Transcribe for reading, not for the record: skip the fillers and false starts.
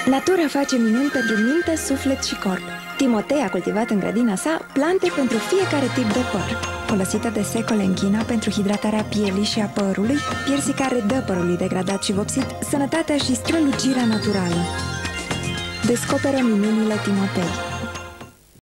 Natura face minuni pentru minte, suflet și corp. Timotei a cultivat în grădina sa plante pentru fiecare tip de păr. Folosită de secole în China pentru hidratarea pielii și a părului, piersica redă părului degradat și vopsit sănătatea și strălucirea naturală. Descoperă minunile Timotei.